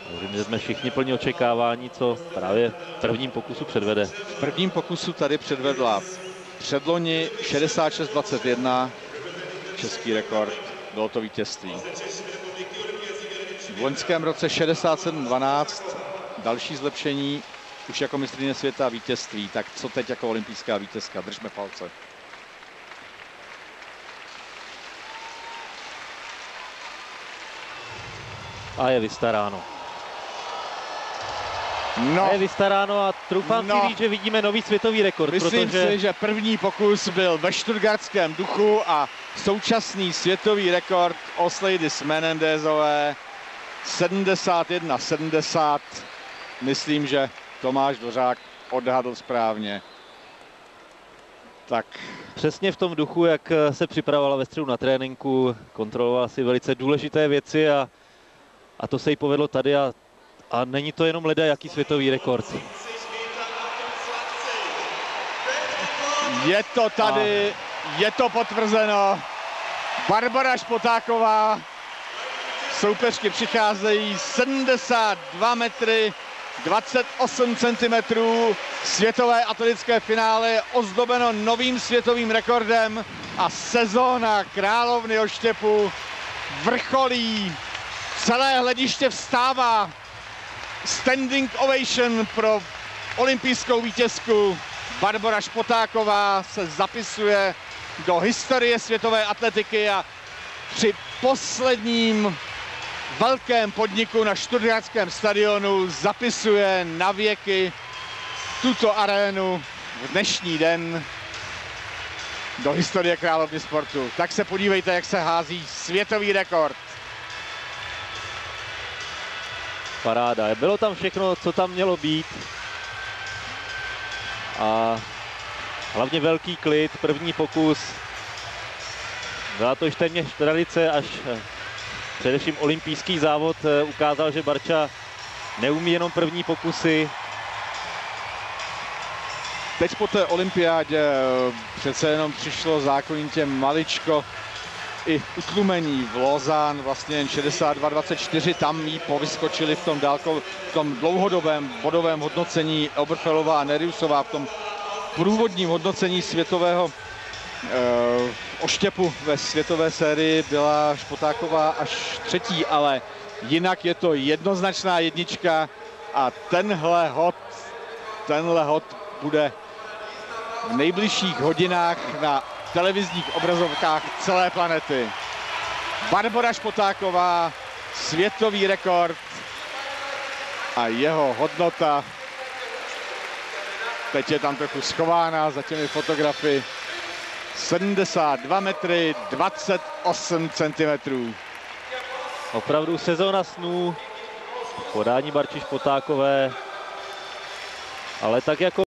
Myslím, že jsme všichni plní očekávání, co právě v prvním pokusu předvede. V prvním pokusu tady předvedla předloni 66,21, český rekord, bylo to vítězství. V loňském roce 67,12, další zlepšení, už jako mistryně světa vítězství. Tak co teď jako olympijská vítězka? Držme palce. A je vystaráno. No, je vystaráno a troufám si říct, že vidíme nový světový rekord. Myslím si, že první pokus byl ve stuttgartském duchu a současný světový rekord Osleidis Menendezové 71,70. Myslím, že Tomáš Dvořák odhadl správně. Tak. Přesně v tom duchu, jak se připravovala ve středu na tréninku, kontrolovala si velice důležité věci a to se jí povedlo tady a není to jenom ledajaký světový rekord. Je to tady, je to potvrzeno. Barbora Špotáková, soupeřky přicházejí 72 metry, 28 cm. Světové atletické finále je ozdobeno novým světovým rekordem a sezóna královny oštěpu vrcholí. Celé hlediště vstává. Standing ovation pro olympijskou vítězku. Barbora Špotáková se zapisuje do historie světové atletiky a při posledním velkém podniku na stuttgartském stadionu zapisuje na věky tuto arénu v dnešní den do historie královny sportu. Tak se podívejte, jak se hází světový rekord. Paráda. Bylo tam všechno, co tam mělo být. A hlavně velký klid, první pokus. Byla to už téměř tradice, až především olympijský závod ukázal, že Barča neumí jenom první pokusy. Teď po té olympiádě přece jenom přišlo zákonitě maličko i utlumení v Lausanne, vlastně jen 62,24, tam jí povyskočili v tom dlouhodobém bodovém hodnocení Oberfelová a Neriusová, v tom průvodním hodnocení světového oštěpu ve světové sérii byla Špotáková až třetí, ale jinak je to jednoznačná jednička a tenhle hod bude v nejbližších hodinách na televizních obrazovkách celé planety. Barbora Špotáková, světový rekord a jeho hodnota. Teď je tam trochu schována za těmi fotografy. 72 metry, 28 cm. Opravdu sezóna snů, podání Barči Špotákové, ale tak jako